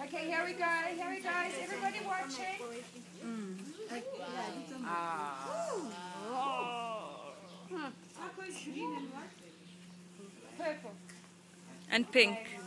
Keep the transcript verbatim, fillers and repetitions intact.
Okay, here we go. Here we go. Is everybody watching? Mm. Ah. Oh. Purple. And pink.